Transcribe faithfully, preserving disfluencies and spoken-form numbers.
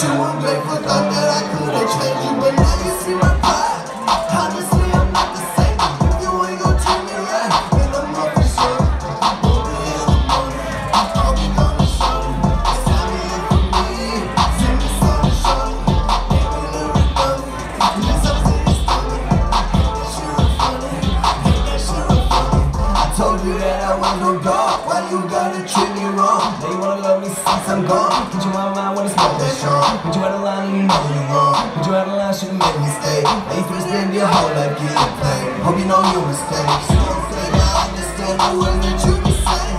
too ungrateful, thought that I could've changed you, but now you see my pride. Honestly, I'm not the same. If you ain't gon' treat me right, then I'm up for sure. We'll be in the morning, I'll be on the shoulder. It's time to hear from me. Sing this on the shoulder. Ain't no lyric funny. Yes, I'm serious funny. Ain't that shit real funny? Ain't that shit real funny? I told you that I was no dog. Why you gotta treat me wrong? Now you wanna love me since I'm gone. Put you on my mind when it's not that strong. Put you out of line and you know you're wrong. Put you out of line, should've made me stay. Now you finna spend your whole life getting played. Hope you know your mistakes. I understand the words that you be saying.